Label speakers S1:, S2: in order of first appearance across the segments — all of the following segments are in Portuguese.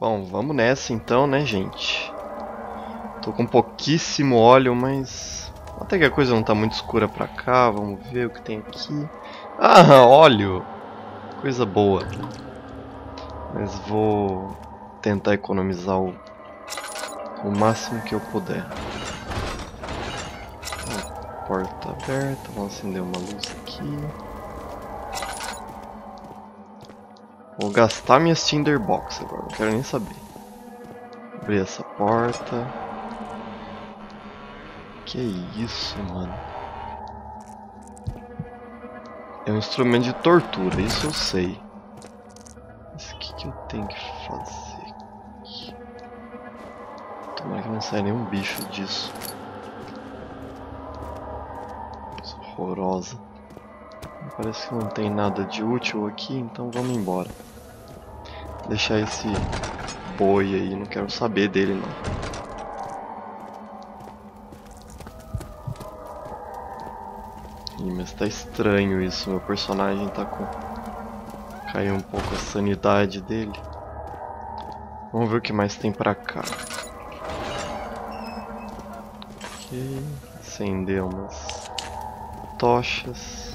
S1: Bom, vamos nessa então, né, gente? Tô com pouquíssimo óleo, mas até que a coisa não tá muito escura pra cá. Vamos ver o que tem aqui. Ah, óleo! Coisa boa. Mas vou tentar economizar o máximo que eu puder. Porta aberta, vamos acender uma luz aqui. Vou gastar minhas Tinderbox agora, não quero nem saber. Abrir essa porta. Que isso, mano? É um instrumento de tortura, isso eu sei. Mas o que eu tenho que fazer aqui? Tomara que não saia nenhum bicho disso. Coisa horrorosa. Parece que não tem nada de útil aqui, então vamos embora. Deixar esse boi aí, não quero saber dele não. Ih, mas tá estranho isso, meu personagem tá com... Caiu um pouco a sanidade dele. Vamos ver o que mais tem pra cá. Ok, acender umas tochas.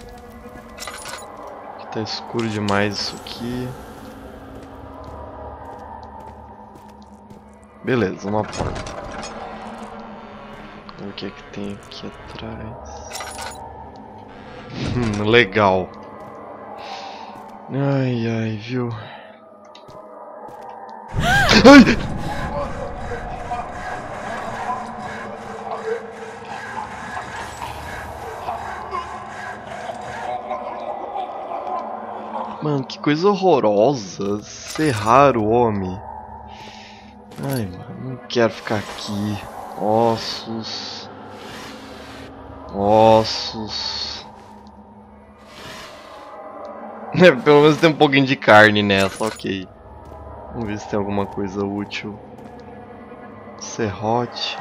S1: Tá escuro demais isso aqui. Beleza, uma porta. O que é que tem aqui atrás? Legal. Ai, ai, viu? Ai! Mano, que coisa horrorosa. Serrar o homem. Ai, mano, não quero ficar aqui. Ossos. Ossos. Pelo menos tem um pouquinho de carne nessa, ok. Vamos ver se tem alguma coisa útil. Serrote.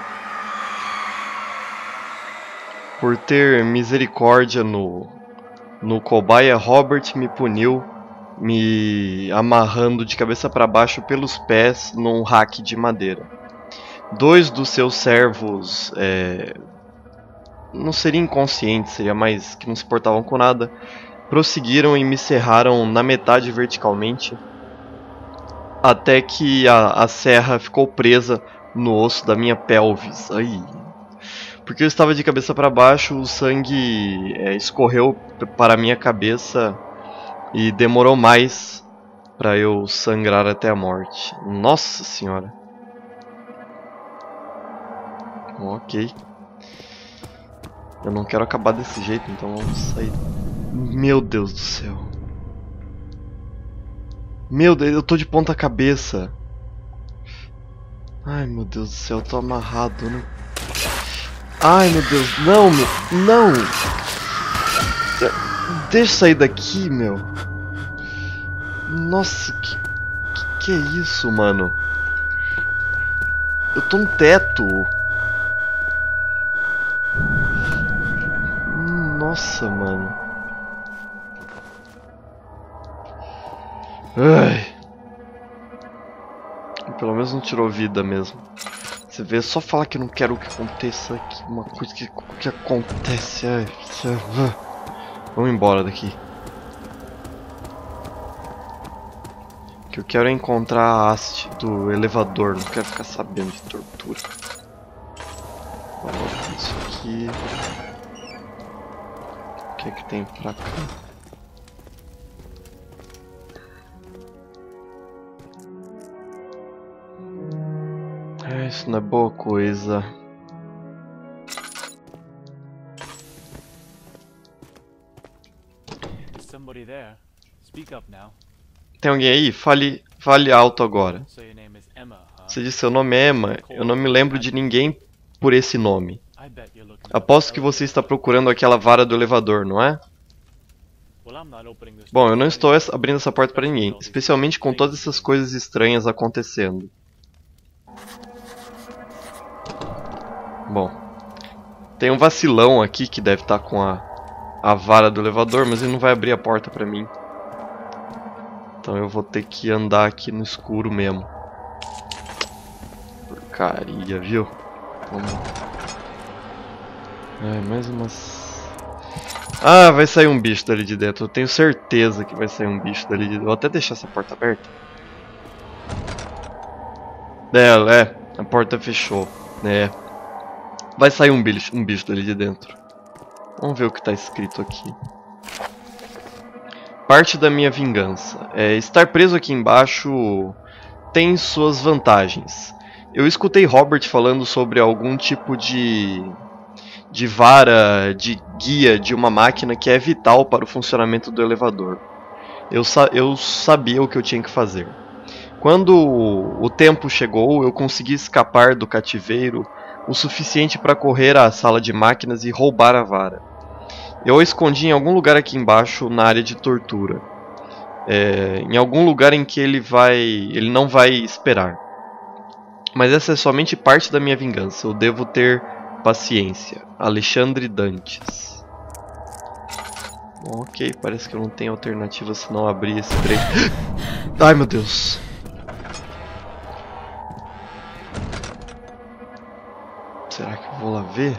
S1: Por ter misericórdia no cobaia, Robert me puniu, me amarrando de cabeça para baixo pelos pés num rack de madeira. 2 dos seus servos não seriam inconscientes, seria mais que não se portavam com nada, prosseguiram e me serraram na metade verticalmente, até que a serra ficou presa no osso da minha pelvis. Ai. Porque eu estava de cabeça para baixo, o sangue escorreu para a minha cabeça e demorou mais para eu sangrar até a morte. Nossa senhora. Ok. Eu não quero acabar desse jeito, então vamos sair. Meu Deus do céu. Meu Deus, eu tô de ponta cabeça. Ai, meu Deus do céu, eu tô amarrado, né? Ai, meu Deus, não, meu, não! Deixa eu sair daqui, meu. Nossa, que é isso, mano? Eu tô no teto. Nossa, mano. Ai. Pelo menos não tirou vida mesmo. Você vê, só falar que eu não quero que aconteça aqui. Uma coisa que acontece. Ai, vamos embora daqui. O que eu quero é encontrar a haste do elevador. Não quero ficar sabendo de tortura. Coloca isso aqui. O que é que tem pra cá? Isso não é boa coisa. Tem alguém aí? Fale alto agora. Você disse seu nome é Emma. Eu não me lembro de ninguém por esse nome. Aposto que você está procurando aquela vara do elevador, não é? Bom, eu não estou abrindo essa porta para ninguém, especialmente com todas essas coisas estranhas acontecendo. Bom, tem um vacilão aqui que deve estar com a vara do elevador, mas ele não vai abrir a porta pra mim. Então eu vou ter que andar aqui no escuro mesmo. porcaria, viu? Vamos... Ai, mais umas... Ah, vai sair um bicho dali de dentro. Eu tenho certeza que vai sair um bicho dali de dentro. Vou até deixar essa porta aberta. A porta fechou. Vai sair um bicho dali de dentro. Vamos ver o que está escrito aqui. Parte da minha vingança. Estar preso aqui embaixo tem suas vantagens. Eu escutei Robert falando sobre algum tipo de vara, de guia de uma máquina que é vital para o funcionamento do elevador. Eu sabia o que eu tinha que fazer. Quando o tempo chegou, eu consegui escapar do cativeiro o suficiente para correr à sala de máquinas e roubar a vara. Eu a escondi em algum lugar aqui embaixo, na área de tortura. Em algum lugar em que ele não vai esperar. Mas essa é somente parte da minha vingança. Eu devo ter paciência. Alexandre Dantes. Bom, ok, parece que eu não tenho alternativa se não abrir esse trem. Ai, meu Deus. Será que eu vou lá ver?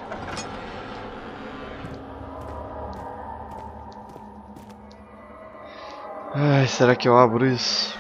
S1: Ai, será que eu abro isso?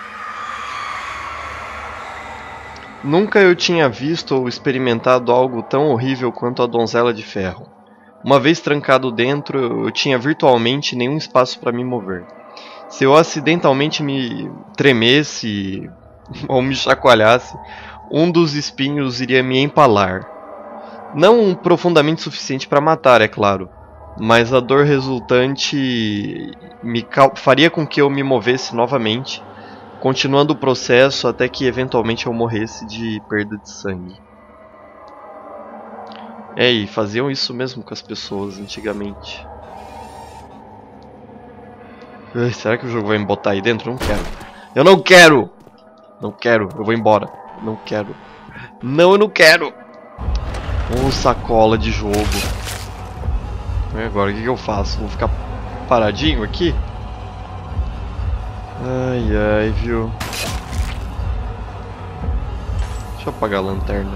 S1: Nunca eu tinha visto ou experimentado algo tão horrível quanto a donzela de ferro. Uma vez trancado dentro, eu tinha virtualmente nenhum espaço para me mover. Se eu acidentalmente me tremesse ou me chacoalhasse, um dos espinhos iria me empalar. Não profundamente suficiente para matar, é claro, mas a dor resultante faria com que eu me movesse novamente, continuando o processo até que eventualmente eu morresse de perda de sangue. E faziam isso mesmo com as pessoas antigamente. Será que o jogo vai me botar aí dentro? Não quero. Eu não quero! Não quero, eu vou embora. Não quero. Não, eu não quero! Sacola de jogo. E agora, o que eu faço? Vou ficar paradinho aqui? Ai, ai, viu? Deixa eu apagar a lanterna.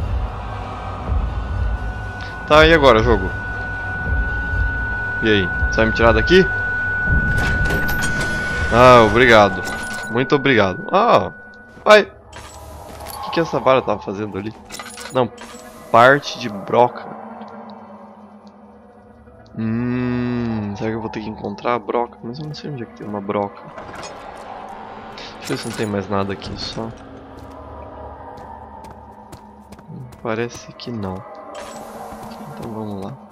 S1: Tá, e agora, jogo? E aí? Você vai me tirar daqui? Ah, obrigado. Muito obrigado. Vai! O que essa vara tava fazendo ali? Não, parte de broca. Será que eu vou ter que encontrar a broca? Mas eu não sei onde é que tem uma broca. Deixa eu ver se não tem mais nada aqui só. Parece que não. Então vamos lá.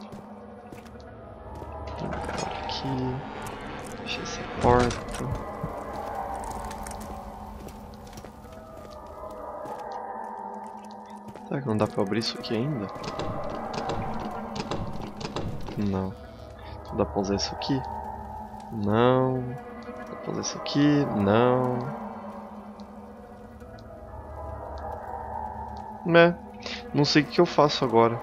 S1: Aqui. Fecha essa porta. Será que não dá pra abrir isso aqui ainda? Não. Não dá pra usar isso aqui? Não. Dá pra usar isso aqui? Não. Não sei o que eu faço agora.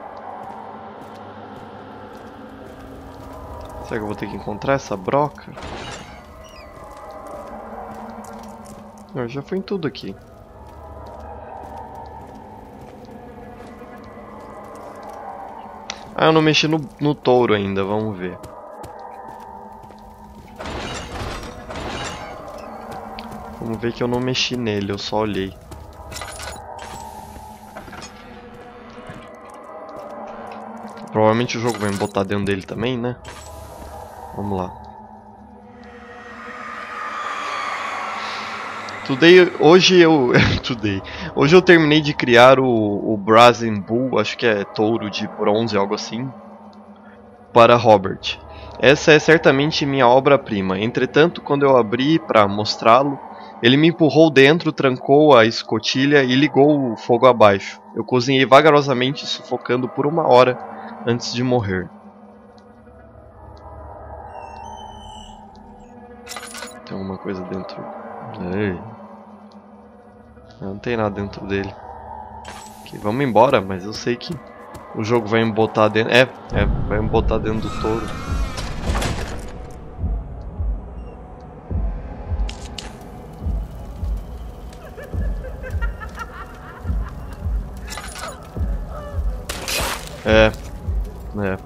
S1: Será que eu vou ter que encontrar essa broca? Não, já foi em tudo aqui. Eu não mexi no touro ainda, vamos ver. Vamos ver que eu não mexi nele, eu só olhei. Provavelmente o jogo vai me botar dentro dele também, né? Vamos lá. Hoje eu terminei de criar o Brazen Bull, acho que é touro de bronze, algo assim, para Robert. Essa é certamente minha obra-prima. Entretanto, quando eu abri para mostrá-lo, ele me empurrou dentro, trancou a escotilha e ligou o fogo abaixo. Eu cozinhei vagarosamente, sufocando por 1 hora antes de morrer. Tem alguma coisa dentro? Ei. Não tem nada dentro dele. Okay, vamos embora, mas eu sei que o jogo vai me botar dentro. Vai me botar dentro do touro. É. É.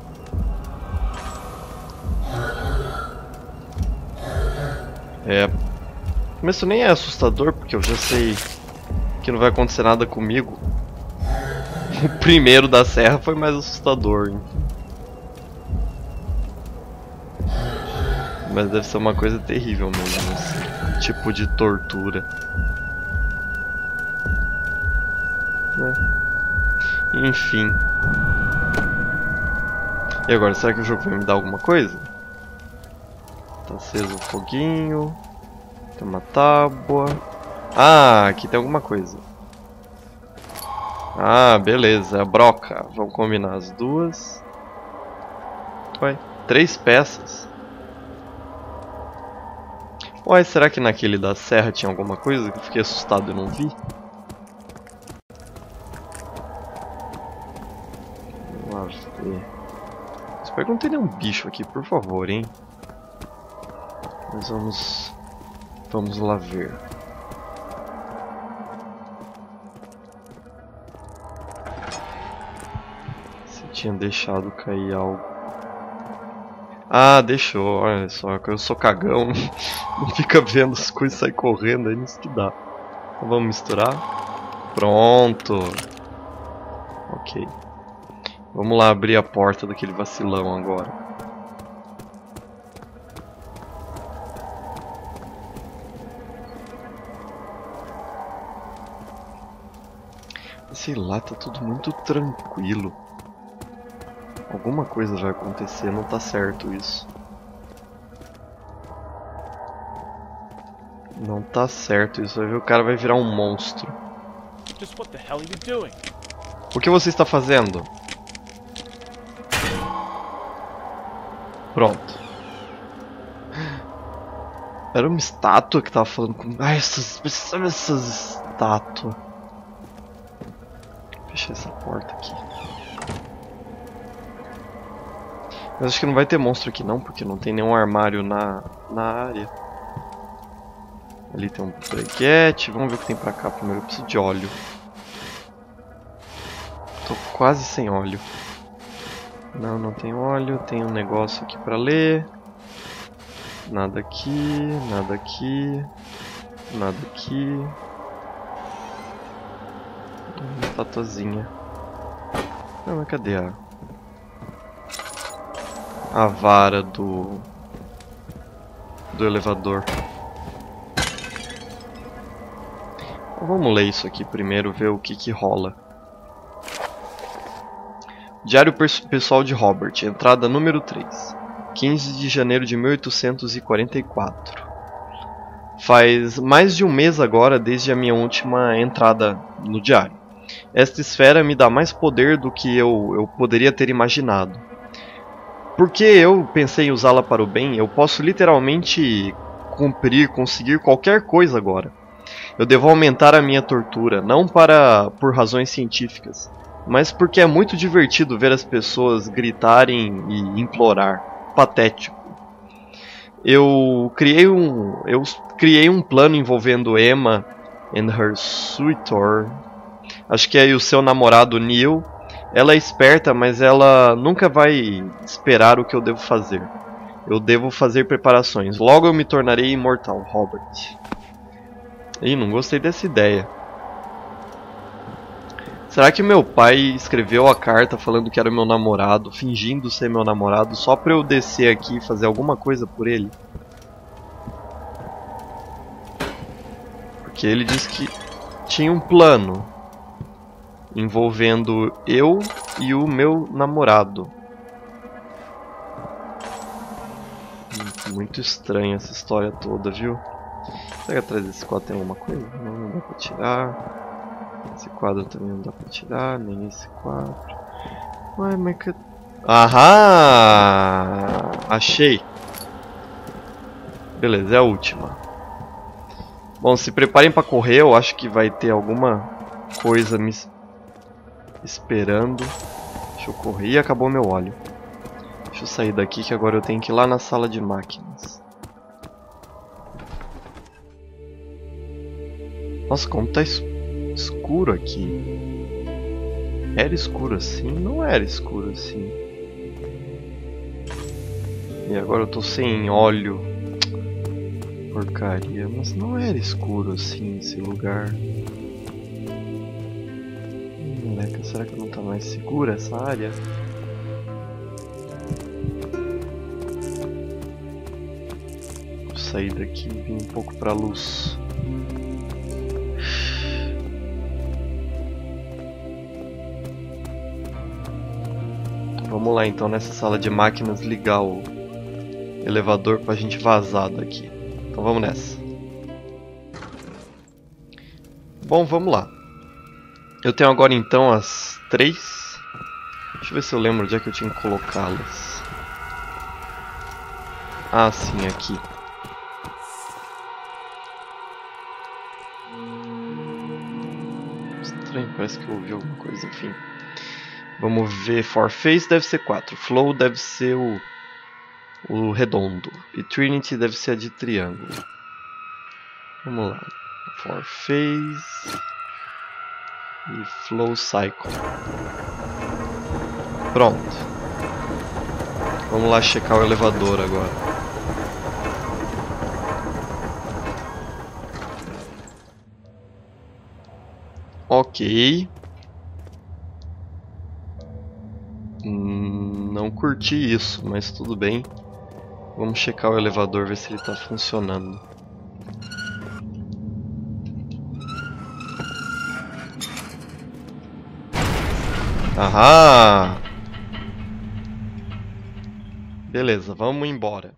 S1: É. Mas isso nem é assustador, porque eu já sei que não vai acontecer nada comigo. O primeiro da serra foi mais assustador, hein? Mas deve ser uma coisa terrível mesmo, esse tipo de tortura. Enfim. E agora, será que o jogo vai me dar alguma coisa? Tá aceso o foguinho. Tem uma tábua. Ah, aqui tem alguma coisa. Ah, beleza, a broca. Vamos combinar as duas. Ué, 3 peças. Ué, será que naquele da serra tinha alguma coisa que eu fiquei assustado e não vi? Vamos lá ver. Espero que não tenha nenhum bicho aqui, por favor, hein? Mas vamos lá ver. Se tinha deixado cair algo. Ah, deixou. Olha só, que eu sou cagão. Não fica vendo as coisas sair correndo aí, nisso que dá. Então vamos misturar. Pronto. Ok. Vamos lá abrir a porta daquele vacilão agora. Sei lá, tá tudo muito tranquilo. Alguma coisa vai acontecer, não tá certo isso. Não tá certo isso, vai ver, o cara vai virar um monstro. O que você está fazendo? Pronto. Era uma estátua que tava falando com... Ai, essas estátuas. Fechei essa porta aqui. Mas acho que não vai ter monstro aqui não, porque não tem nenhum armário na área. Ali tem um breguete. Vamos ver o que tem pra cá primeiro. Eu preciso de óleo. Tô quase sem óleo. Não, não tem óleo. Tem um negócio aqui pra ler. Nada aqui, nada aqui. Nada aqui. Uma estatuazinha. Não, mas cadê a vara do elevador? Vamos ler isso aqui primeiro, ver o que rola. Diário pessoal de Robert, entrada número 3, 15 de janeiro de 1844. Faz mais de um mês agora desde a minha última entrada no diário. Esta esfera me dá mais poder do que eu poderia ter imaginado. Porque eu pensei em usá-la para o bem, eu posso literalmente conseguir qualquer coisa agora. Eu devo aumentar a minha tortura, não por razões científicas, mas porque é muito divertido ver as pessoas gritarem e implorar. Patético. Eu criei um plano envolvendo Emma and her suitor. Acho que é o seu namorado Neil. Ela é esperta, mas ela nunca vai esperar o que eu devo fazer. Eu devo fazer preparações. Logo eu me tornarei imortal, Robert. Ih, não gostei dessa ideia. Será que meu pai escreveu a carta falando que era meu namorado, fingindo ser meu namorado, só pra eu descer aqui e fazer alguma coisa por ele? Porque ele disse que tinha um plano envolvendo eu e o meu namorado. Muito estranha essa história toda, viu? Será que atrás desse quadro tem alguma coisa? Não dá pra tirar. Esse quadro também não dá pra tirar, nem esse quadro. Ué, mas que... Aham! Achei! Beleza, é a última. Bom, se preparem pra correr, eu acho que vai ter alguma coisa me esperando. Deixa eu correr. E acabou meu óleo. Deixa eu sair daqui que agora eu tenho que ir lá na sala de máquinas. Nossa, como tá escuro aqui. Era escuro assim? Não era escuro assim. E agora eu tô sem óleo. Porcaria, mas não era escuro assim esse lugar. Moleque, será que não tá mais segura essa área? Vou sair daqui e vir um pouco pra luz. Vamos lá então nessa sala de máquinas ligar o elevador pra gente vazar daqui. Então vamos nessa. Bom, vamos lá. Eu tenho agora então as 3. Deixa eu ver se eu lembro onde é que eu tinha que colocá-las. Ah, sim, aqui. Estranho, parece que eu ouvi alguma coisa, enfim. Vamos ver, For Face deve ser 4, Flow deve ser o redondo e Trinity deve ser a de triângulo. Vamos lá, For Face e Flow Cycle. Pronto. Vamos lá checar o elevador agora. Ok. Não curti isso, mas tudo bem. Vamos checar o elevador, ver se ele está funcionando. Ahá! Beleza, vamos embora.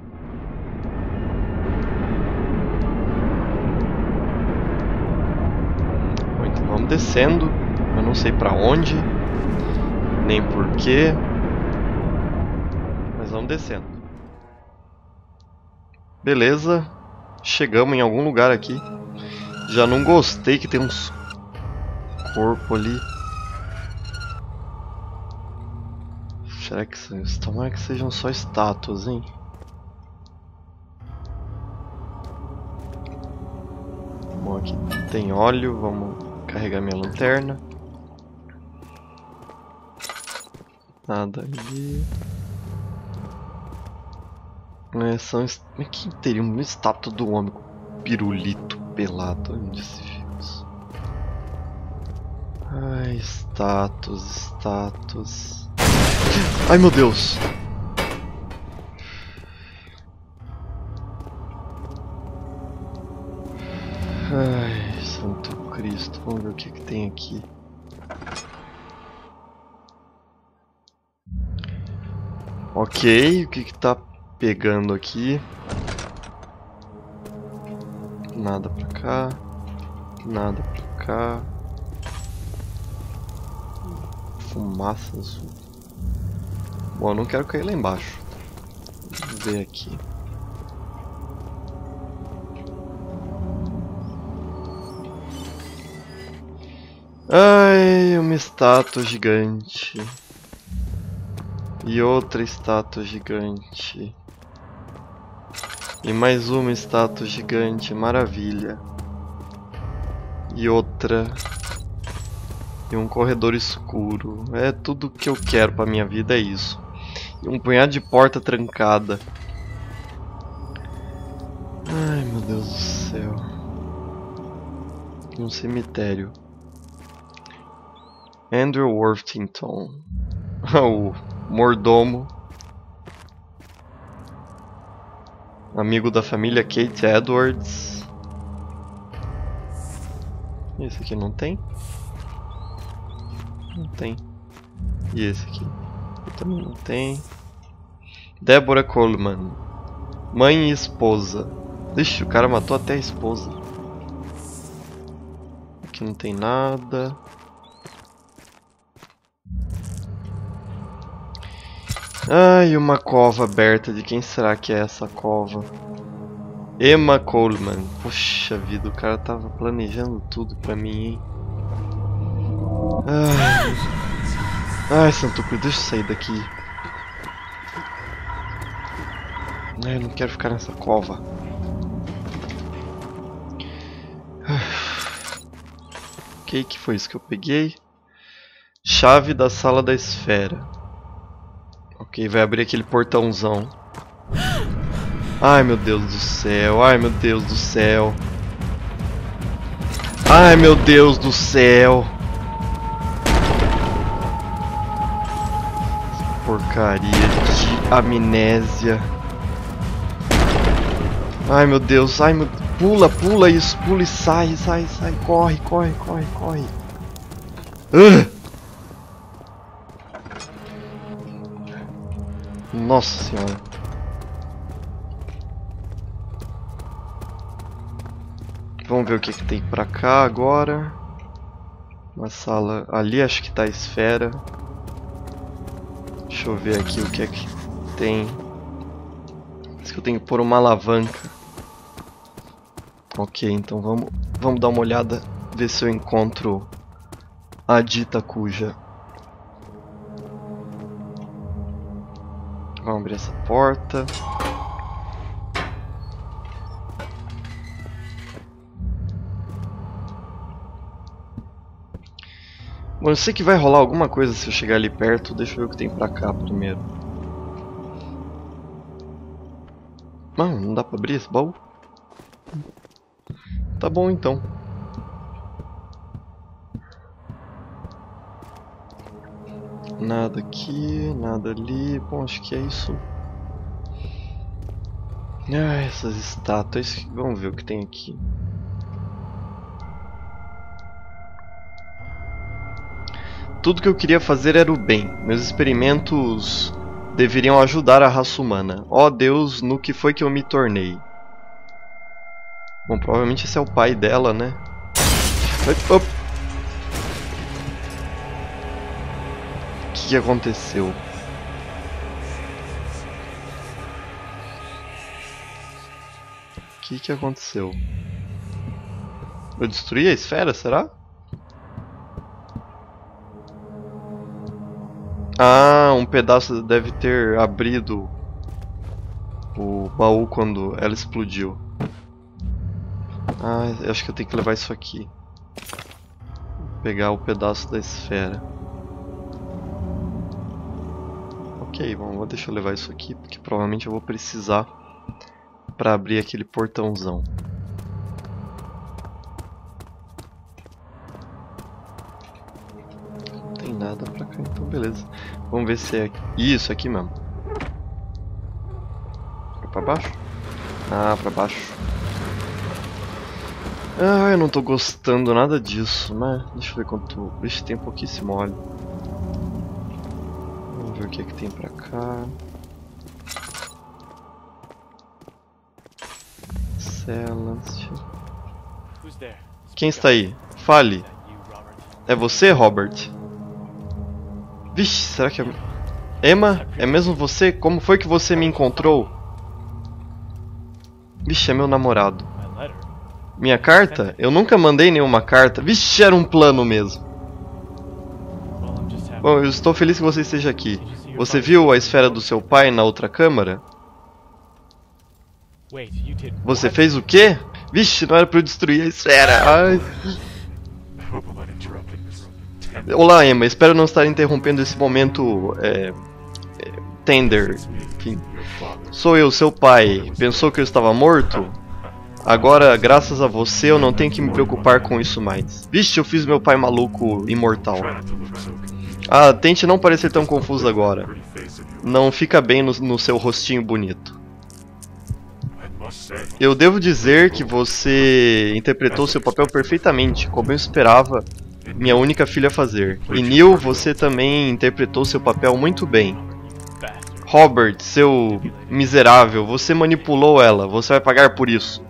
S1: Bom, então vamos descendo. Eu não sei pra onde, nem porquê, mas vamos descendo. Beleza, chegamos em algum lugar aqui. Já não gostei que tem uns corpos ali. Será que tomara que sejam só estátuas, hein? Bom, aqui tem óleo, vamos carregar minha lanterna. Nada ali. Aqui teria uma estátua do homem com pirulito pelado. Onde se viu isso? Ai, estátuas. Ai, meu Deus! Ai, Santo Cristo. Vamos ver o que tem aqui. Ok, o que tá pegando aqui? Nada pra cá. Nada pra cá. Fumaça azul. Bom, eu não quero cair lá embaixo. Vamos ver aqui. Ai, uma estátua gigante. E outra estátua gigante. E mais uma estátua gigante, maravilha. E outra. E um corredor escuro. É tudo que eu quero pra minha vida, é isso. E um punhado de porta trancada. Ai, meu Deus do céu. Um cemitério. Andrew Worthington. O mordomo. Amigo da família Kate Edwards. Esse aqui não tem? Não tem. E esse aqui? Também não tem. Deborah Coleman. Mãe e esposa. Ixi, o cara matou até a esposa. Aqui não tem nada. Ai, uma cova aberta. De quem será que é essa cova? Emma Coleman. Puxa vida, o cara tava planejando tudo pra mim, hein? Ai, Santo Cristo, deixa eu sair daqui. Ai, eu não quero ficar nessa cova. O que foi isso que eu peguei? Chave da sala da esfera. Ok, vai abrir aquele portãozão. Ai meu Deus do céu, ai meu Deus do céu. Ai meu Deus do céu. Porcaria de amnésia. Ai meu Deus, ai meu... Pula, pula isso, pula e sai, sai, sai. Corre, corre, corre, corre. Nossa senhora. Vamos ver o que tem pra cá agora. Uma sala ali, acho que tá a esfera. Deixa eu ver aqui o que é que tem. Acho que eu tenho que pôr uma alavanca. Ok, então vamos dar uma olhada, ver se eu encontro a dita cuja. Vamos abrir essa porta. Bom, eu sei que vai rolar alguma coisa se eu chegar ali perto. Deixa eu ver o que tem pra cá primeiro. Não dá pra abrir esse baú? Tá bom então. Nada aqui, nada ali. Bom, acho que é isso. Ah, essas estátuas. Vamos ver o que tem aqui. Tudo que eu queria fazer era o bem. Meus experimentos deveriam ajudar a raça humana. Ó Deus, no que foi que eu me tornei? Bom, provavelmente esse é o pai dela, né? O que aconteceu? O que aconteceu? Eu destruí a esfera, será? Ah, um pedaço deve ter abrido o baú quando ela explodiu. Ah, eu acho que eu tenho que levar isso aqui. Pegar o pedaço da esfera. Ok, bom, deixa eu levar isso aqui, porque provavelmente eu vou precisar para abrir aquele portãozão. Não tem nada pra cá, então beleza. Vamos ver se é isso aqui mesmo. É pra baixo? Ah, pra baixo. Ah, eu não tô gostando nada disso, mas deixa eu ver quanto... Vixe, tem pouquíssimo óleo. Vamos ver o que é que tem pra cá. Celas. Quem está aí? Fale. É você, Robert? Vixe, será que é... Emma? É mesmo você? Como foi que você me encontrou? Vixe, é meu namorado. Minha carta? Eu nunca mandei nenhuma carta. Vixe, era um plano mesmo. Bom, eu estou feliz que você esteja aqui. Você viu a esfera do seu pai na outra câmara? Você fez o quê? Vixe, não era pra eu destruir a esfera. Ai. Olá, Emma. Espero não estar interrompendo esse momento tender. Enfim. Sou eu, seu pai. Pensou que eu estava morto? Agora, graças a você, eu não tenho que me preocupar com isso mais. Vixe, eu fiz meu pai maluco imortal. Ah, tente não parecer tão confuso agora. Não fica bem no seu rostinho bonito. Eu devo dizer que você interpretou seu papel perfeitamente, como eu esperava minha única filha fazer. E Neil, você também interpretou seu papel muito bem. Robert, seu miserável, você manipulou ela, você vai pagar por isso.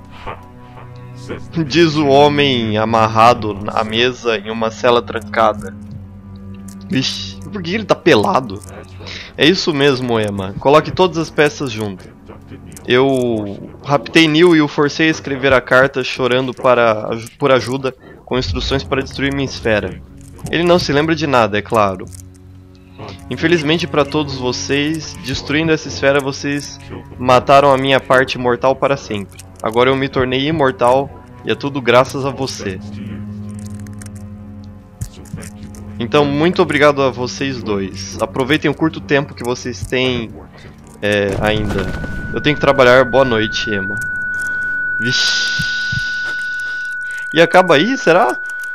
S1: Diz o homem amarrado à mesa em uma cela trancada. Vixe, por que ele tá pelado? É isso mesmo, Emma. Coloque todas as peças junto. Eu raptei Neil e o forcei a escrever a carta chorando por ajuda com instruções para destruir minha esfera. Ele não se lembra de nada, é claro. Infelizmente para todos vocês, destruindo essa esfera vocês mataram a minha parte mortal para sempre. Agora eu me tornei imortal e é tudo graças a você. Então, muito obrigado a vocês dois. Aproveitem o curto tempo que vocês têm ainda. Eu tenho que trabalhar. Boa noite, Emma. Vixe. E acaba aí, será?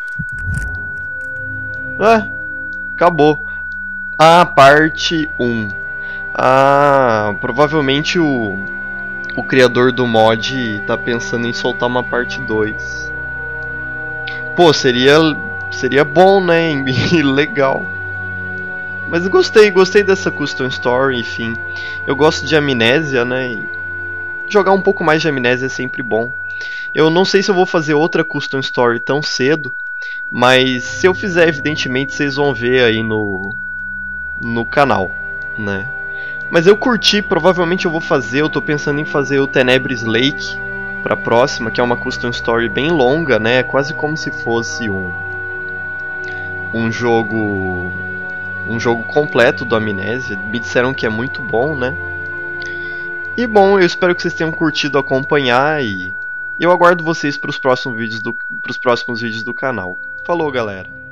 S1: Acabou. Parte 1. Provavelmente o criador do mod tá pensando em soltar uma parte 2. Pô, seria bom, né? E legal. Mas gostei dessa custom story, enfim. Eu gosto de Amnésia, né? E jogar um pouco mais de Amnésia é sempre bom. Eu não sei se eu vou fazer outra custom story tão cedo, mas se eu fizer, evidentemente, vocês vão ver aí no canal, né? Mas eu curti, provavelmente eu vou fazer, eu tô pensando em fazer o Tenebris Lake pra próxima, que é uma custom story bem longa, né? Quase como se fosse um jogo completo do Amnésia. Me disseram que é muito bom, né? E bom, eu espero que vocês tenham curtido acompanhar e eu aguardo vocês para os próximos vídeos do canal. Falou, galera!